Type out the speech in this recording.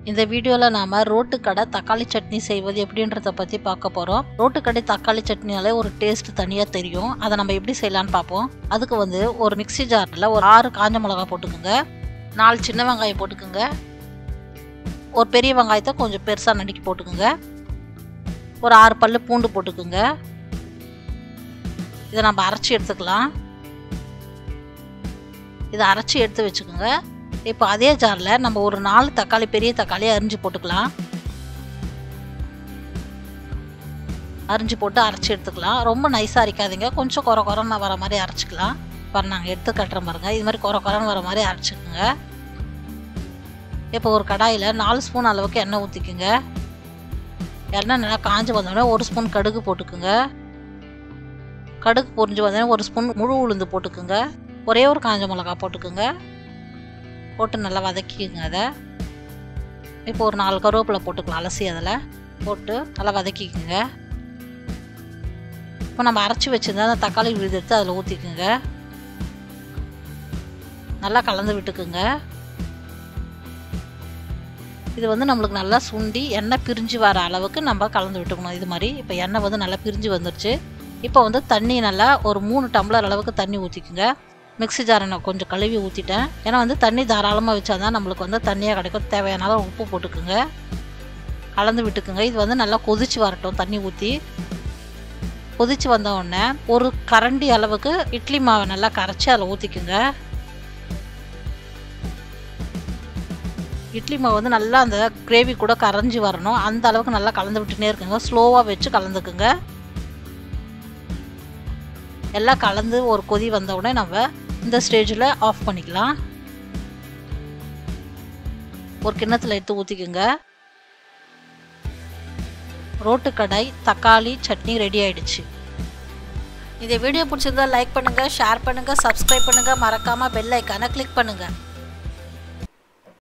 இந்த வீடியோல நாம ரோட்டு கடை தக்காளி சட்னி செய்வது எப்படின்றத பத்தி பார்க்க போறோம். ரோட்டு கடை தக்காளி சட்னினாலே ஒரு டேஸ்ட் தனியா தெரியும். அதை நம்ம எப்படி செய்யலாம்னு பார்ப்போம். அதுக்கு ஒரு மிக்ஸி ஜார்ல ஒரு 6 காஞ்ச மிளகாய் போட்டுக்கோங்க, 4 சின்ன வெங்காயம் போட்டுக்கோங்க, ஒரு பெரிய வெங்காயத்தை கொஞ்சம் பெருசா நறுக்கி போட்டுக்கோங்க, ஒரு 6 பல்லு பூண்டு போட்டுக்கோங்க. இதை நம்ம அரைச்சி எடுத்துக்கலாம். இதை அரைச்சி எடுத்து வச்சுக்கோங்க. இப்போ அதே ஜாரில் நம்ம ஒரு 4 தக்காளி, பெரிய தக்காளி அரிஞ்சு போட்டுக்கலாம். அரிஞ்சு போட்டு அரைச்சி எடுத்துக்கலாம். ரொம்ப நைஸாக அரைக்காதீங்க, கொஞ்சம் குறை குறைன்னு வர மாதிரி அரைச்சிக்கலாம். இப்போ நாங்கள் எடுத்து கட்டுற பாருங்க, இது மாதிரி குறை குறைன்னு வர மாதிரி அரைச்சிக்கோங்க. இப்போ ஒரு கடாயில் 4 ஸ்பூன் அளவுக்கு எண்ணெய் ஊற்றிக்குங்க. எண்ணெய் நல்லா காஞ்சி வந்தோடனே 1 ஸ்பூன் கடுகு போட்டுக்குங்க. கடுகு பொரிஞ்சு வந்தோடனே 1 ஸ்பூன் முழு உளுந்து போட்டுக்குங்க. ஒரே ஒரு காஞ்ச மிளகாய் போட்டுக்குங்க. போட்டு நல்லா வதக்கிக்குங்க. அதை இப்போ ஒரு 4 கருவேப்பிலை போட்டுக்கலாம், அலசி அதில் போட்டு நல்லா வதக்கிக்குங்க. இப்போ நம்ம அரைச்சி வச்சுருந்தா அந்த தக்காளி விழுது எடுத்து அதில் ஊற்றிக்குங்க. நல்லா கலந்து விட்டுக்குங்க. இது நம்மளுக்கு நல்லா சுண்டி எண்ணெய் பிரிஞ்சு வர அளவுக்கு நம்ம கலந்து விட்டுக்கணும். இது மாதிரி இப்போ எண்ணெய் நல்லா பிரிஞ்சு வந்துருச்சு. இப்போ தண்ணி நல்லா ஒரு 3 டம்ளர் அளவுக்கு தண்ணி ஊற்றிக்குங்க. மிக்ஸி ஜாரை நான் கொஞ்சம் கழுவி ஊற்றிட்டேன். ஏன்னா தண்ணி தாராளமாக வச்சா தான் நம்மளுக்கு தண்ணியாக கிடைக்கும். தேவையான அளவு உப்பு போட்டுக்குங்க, கலந்து விட்டுக்குங்க. இது நல்லா கொதிச்சு வரட்டும். தண்ணி ஊற்றி கொதிச்சு வந்த உடனே ஒரு கரண்டி அளவுக்கு இட்லி மாவை நல்லா கரைச்சி அதில் ஊற்றிக்குங்க. இட்லி மாவு நல்லா அந்த கிரேவி கூட கரைஞ்சி வரணும். அந்த அளவுக்கு நல்லா கலந்து விட்டுனே இருக்குங்க. ஸ்லோவாக வச்சு கலந்துக்குங்க. எல்லாம் கலந்து ஒரு கொதி வந்த உடனே நம்ம இந்த ஸ்டேஜில் ஆஃப் பண்ணிக்கலாம். ஒரு கிண்ணத்தில் எடுத்து ஊற்றிக்குங்க. ரோட்டு கடை தக்காளி சட்னி ரெடி ஆயிடுச்சு. இந்த வீடியோ பிடிச்சிருந்தா லைக் பண்ணுங்கள், ஷேர் பண்ணுங்கள், சப்ஸ்கிரைப் பண்ணுங்கள், மறக்காமல் பெல் ஐக்கானை கிளிக் பண்ணுங்கள்.